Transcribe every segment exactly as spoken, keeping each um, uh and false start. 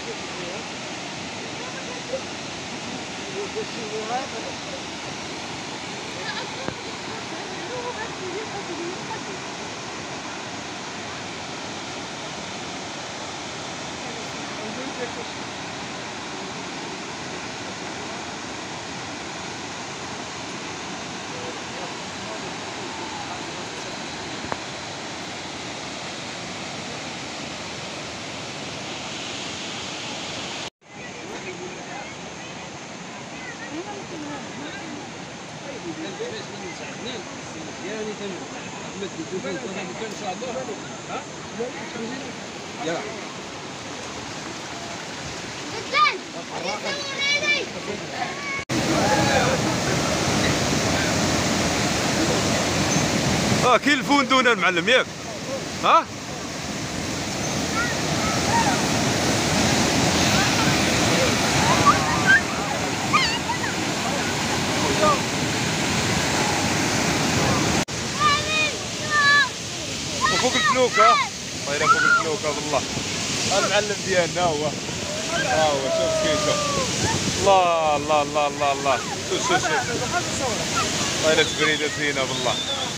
اه كاين الفندونه المعلم ياك ها وفوق الفلوكه طايره فوق الفلوكه بالله المعلم ديالنا هو ها هو شوف كيف الله الله الله الله الله شوف شوف شوف طايره تبريده زينه بالله.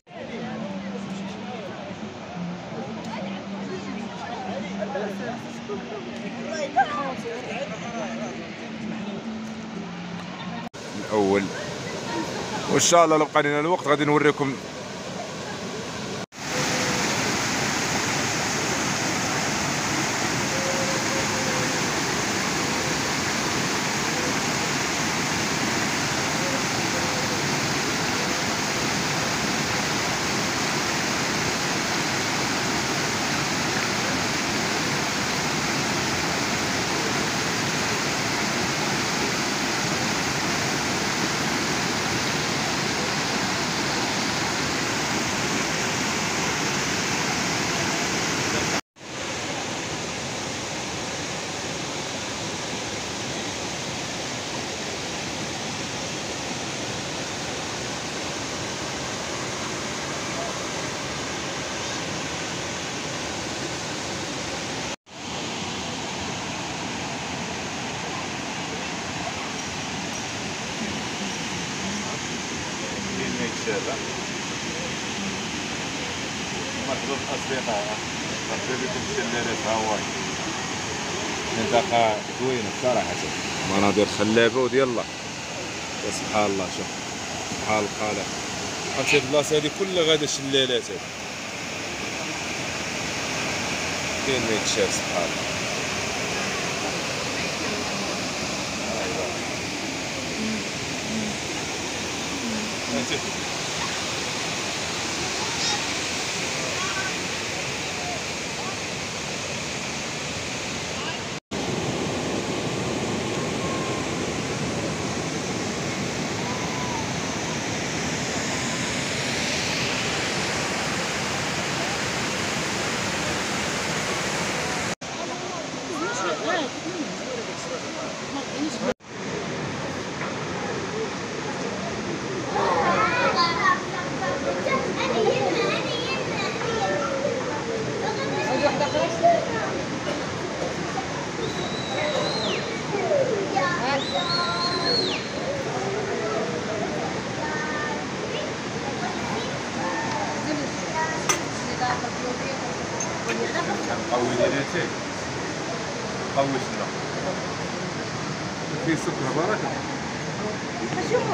الاول وان شاء الله لو بقى لنا الوقت غادي نوريكم مرحبا بالاصدقاء، مرحبا بكم في شلالات هاواي. منطقة زوينة صراحة، مناظر خلابة وديال الله. يا سبحان الله، شوف سبحان الخالق. هاد البلاصة هادي كلها غادا شلالات هادي. كاين ما يتشاف سبحان الله. قوي ديالتي قوي شنو في سكر بركه.